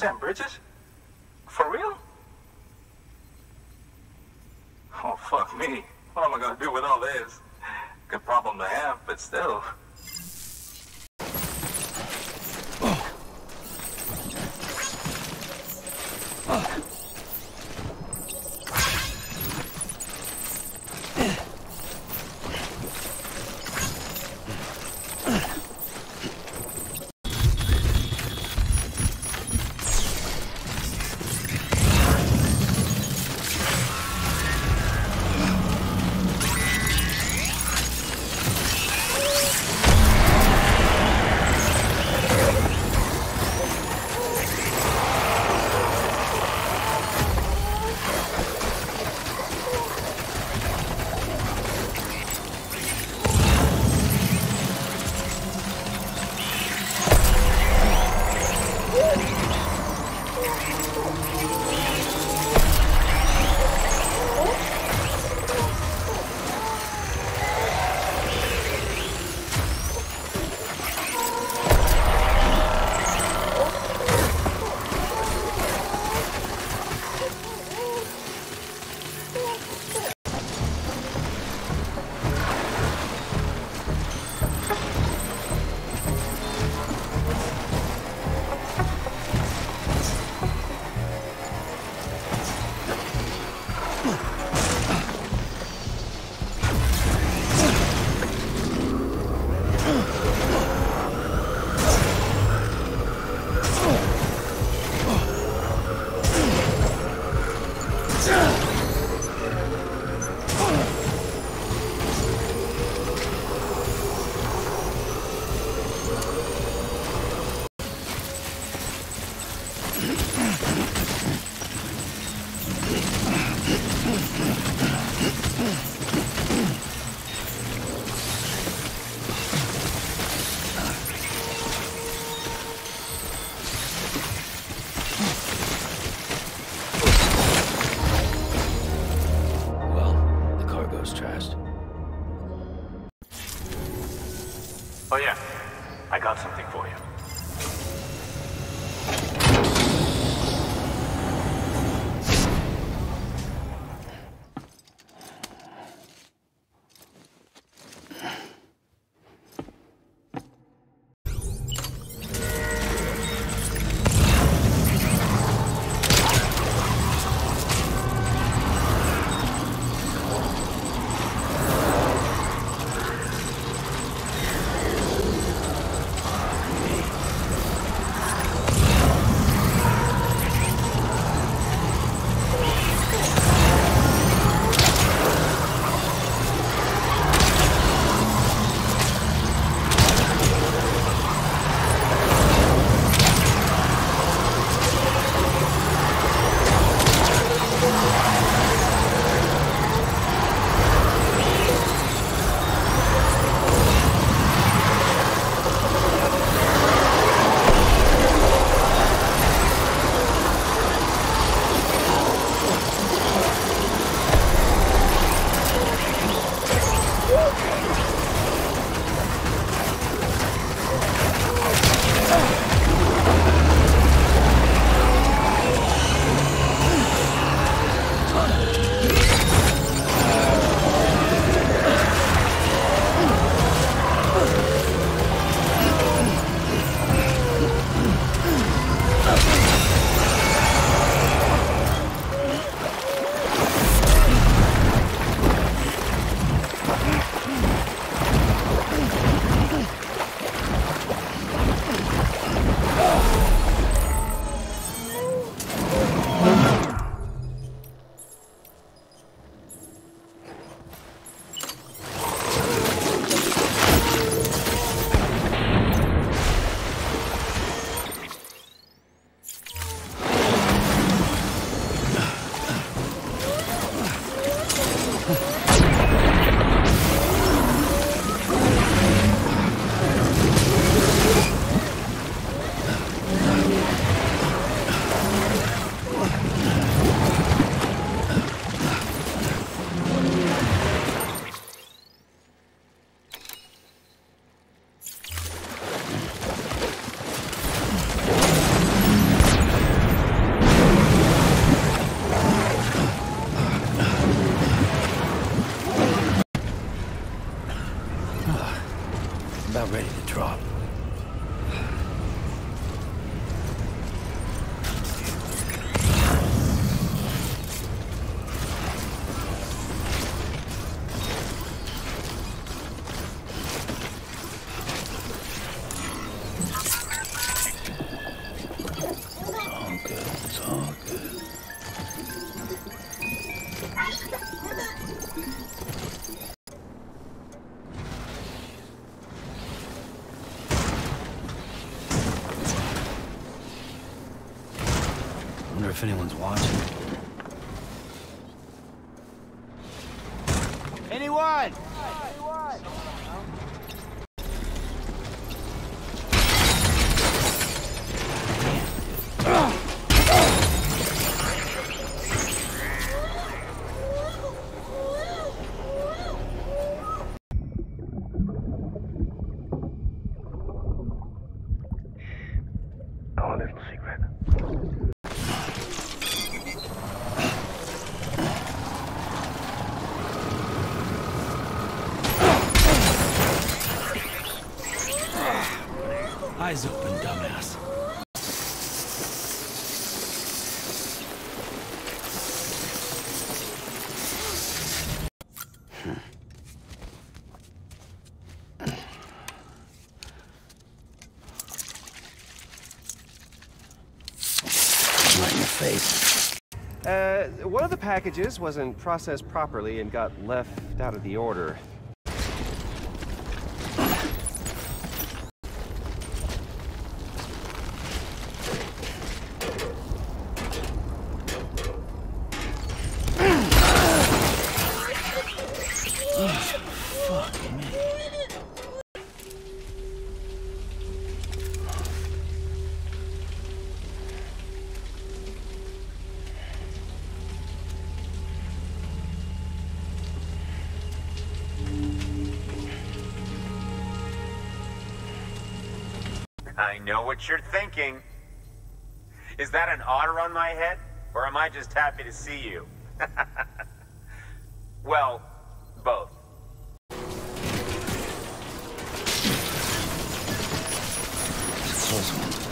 Sam Bridges? For real? Oh, fuck me. What am I gonna do with all this? Good problem to have, but still. Oh yeah, I got something for you. Wonder if anyone's watching. Anyone? Our little secret. Eyes open, dumbass. Right in your face. One of the packages wasn't processed properly and got left out of the order. Fuck me. I know what you're thinking. Is that an otter on my head, or am I just happy to see you? Well, both. It's a close one.